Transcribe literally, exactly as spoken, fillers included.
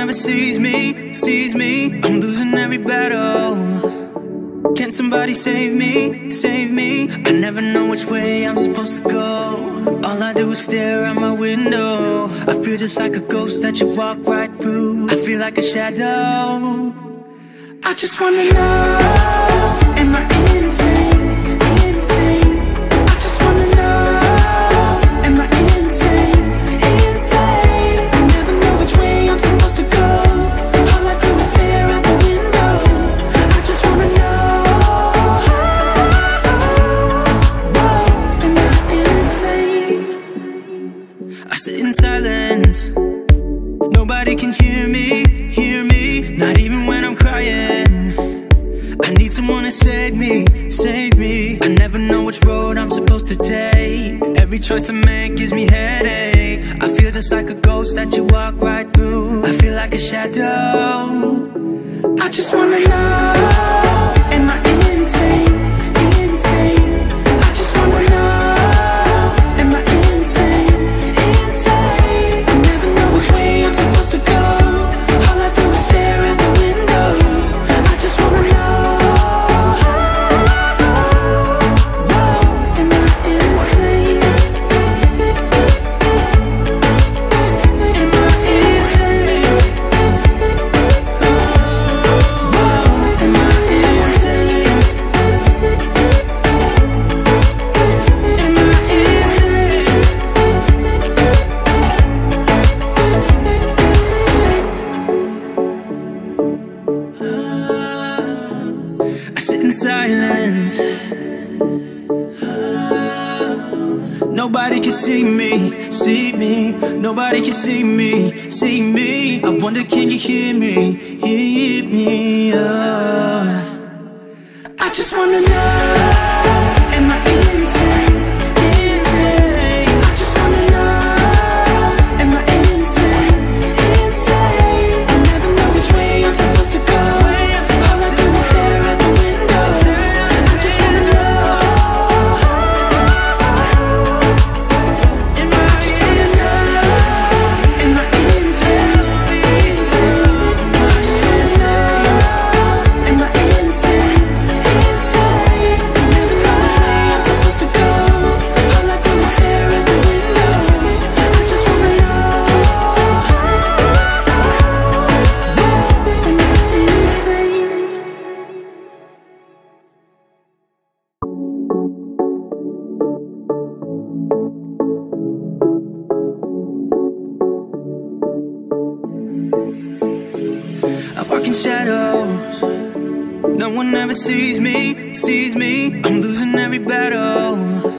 never sees me, sees me. I'm losing every battle. Can somebody save me, save me? I never know which way I'm supposed to go. All I do is stare out my window. I feel just like a ghost that you walk right through. I feel like a shadow. I just wanna know, am I insane, insane? I just wanna know, am I insane, insane? I never know which way I'm supposed to go. All I do is stare out the window. I just wanna know, whoa, am I insane? I sit in silence. Nobody can hear me, hear me. Not even when I'm crying. I need someone to save me, save me. I never know which road I'm supposed to take. Every choice I make gives me headache. I feel just like a ghost that you walk right through. I feel like a shadow. I just wanna know, am I insane, insane? I just wanna know, am I insane, insane? I never know which way I'm supposed to go. All I do is stare at the window. I just wanna know, whoa, am I insane? Am I insane? Whoa, am I insane? Am I insane? I sit in silence. Nobody can see me, see me. Nobody can see me, see me. I wonder, can you hear me, hear me? Oh. I just wanna know, am I insane, insane? I just wanna know, am I insane, insane? I never know which way I'm supposed to go. All I do is stare at the window. I just wanna know, am I just wanna know, am I insane, insane? I just wanna know, am I insane, insane? I never know which way I'm supposed to go. All I do is stare at the window. I just wanna know, whoa, am I insane? I walk in shadows. No one ever sees me, sees me. I'm losing every battle.